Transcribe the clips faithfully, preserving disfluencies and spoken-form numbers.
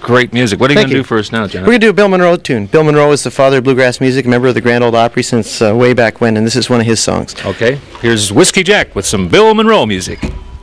great music. What are you going to do for us now, John? We're going to do a Bill Monroe tune. Bill Monroe is the father of bluegrass music, a member of the Grand Ole Opry since uh, way back when, and this is one of his songs. Okay. Here's Whiskey Jack with some Bill Monroe music.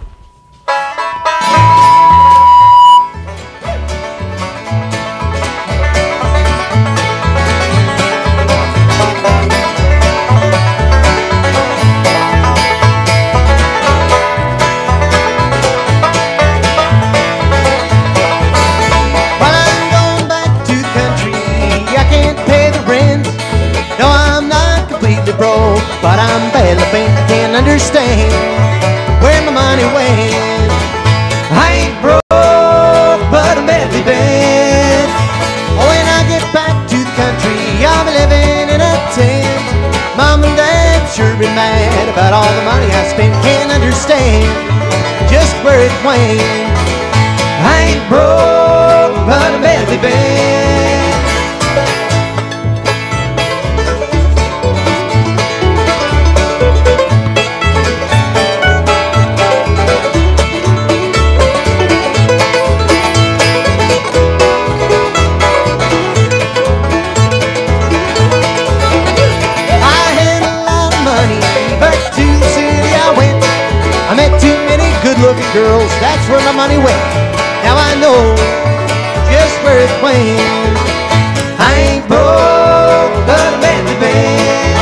Broke, but I'm badly bent. I can't understand where my money went. I ain't broke, but I'm badly bent. When I get back to the country, I'll be living in a tent. Mom and Dad sure be mad about all the money I spent. Can't understand just where it went. I ain't broke, but I'm badly bent. Good-looking girls, that's where my money went. Now I know just where it went. I ain't broke, but I'm badly bent.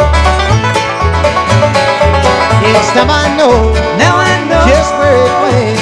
Yes, now I know, now I know just where it went.